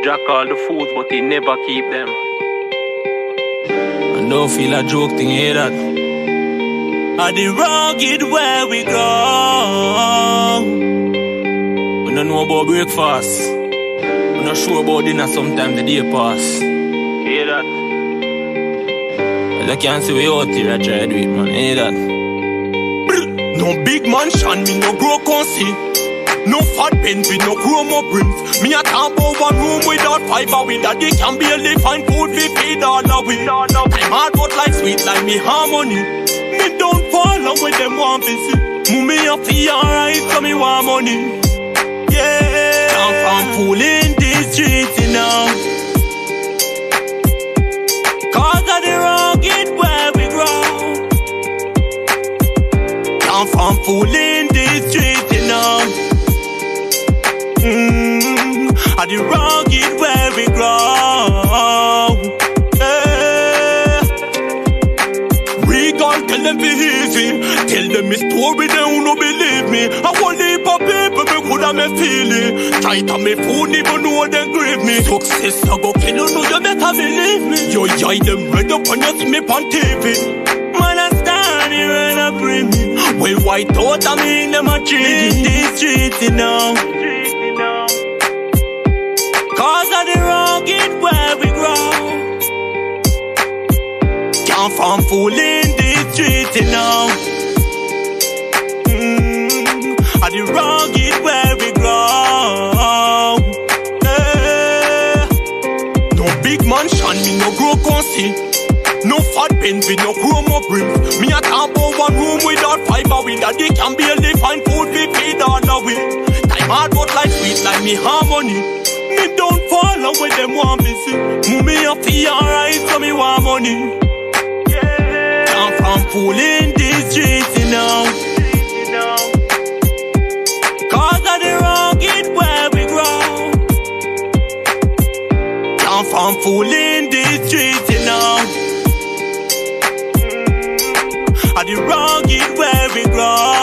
Jack all the fools, but he never keep them. And don't feel a joke thing, hear that? At the rugged where we go. We don't know about breakfast. We not sure about dinner, sometimes the day pass. Hear that? Well, I can't see we out here, I try to do it, man, hear that? No big mansion, me no grow concy. No fat pens with no chroma brims. Me a talk about one room without fiber. With that they can barely find food we feed all the way. I'm hard but like sweet like me harmony. Me don't follow with them one busy. Mummy a feel alright so me want money. Yeah, come from fooling these streets you know. Cause of the rugged where we grow. Come from fooling these streets you know. At the rugged where we grow. We gon' tell them be easy. Tell them my story, they who no believe me. I want to heap of people, me coulda me feel it. Try to me food, even know they grieve me. Success, I go kill you, no you better believe me. Yo, yeah, them red up on your smip on TV. Man, I stand here and I bring me. Well, white out, I mean them a treat these streets, you know. Cause of the rugged where we grow. Can't farm fooling these streets, you know. At the rugged where we grow. No big mansion, me no grow concy. No fat pens with no chroma brims. Me a talk about one room without fiber. With that they can barely find food we feed all the way. Time hard but like sweet like me harmony. Me don't follow with them one busy. Mummy a feel alright so me want money. Yeah, come from fooling these streets you know. Cause of the rugged where we grow. Come from fooling these streets you know. At the rugged where we grow.